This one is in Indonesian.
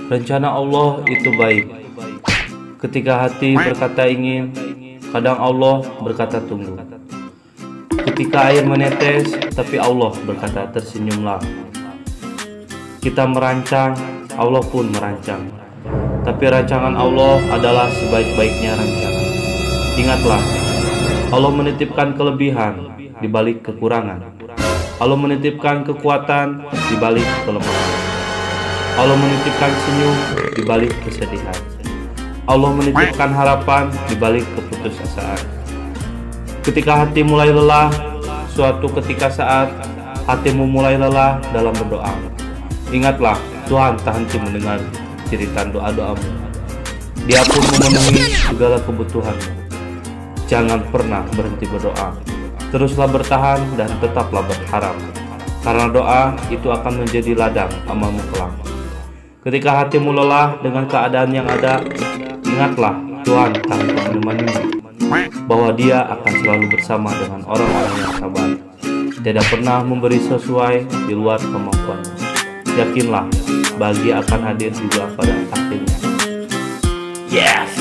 Rencana Allah itu baik. Ketika hati berkata ingin, kadang Allah berkata tunggu. Ketika air menetes, tapi Allah berkata tersenyumlah. Kita merancang, Allah pun merancang. Tapi rancangan Allah adalah sebaik-baiknya rancangan. Ingatlah, Allah menitipkan kelebihan di balik kekurangan. Allah menitipkan kekuatan di balik kelemahan. Allah menitipkan senyum di balik kesedihan. Allah menitipkan harapan di balik keputusasaan. Ketika hati mulai lelah, suatu ketika saat hatimu mulai lelah dalam berdoa, ingatlah Tuhan tak henti mendengar jeritan doa-doamu. Dia pun memenuhi segala kebutuhanmu. Jangan pernah berhenti berdoa. Teruslah bertahan dan tetaplah berharap. Karena doa itu akan menjadi ladang amalmu kelak. Ketika hatimu lelah dengan keadaan yang ada, ingatlah Tuhan tak henti menemanimu, bahwa Dia akan selalu bersama dengan orang-orang yang sabar, tidak pernah memberi sesuai di luar kemampuanmu. Yakinlah, bahagia akan hadir juga pada akhirnya. Yes!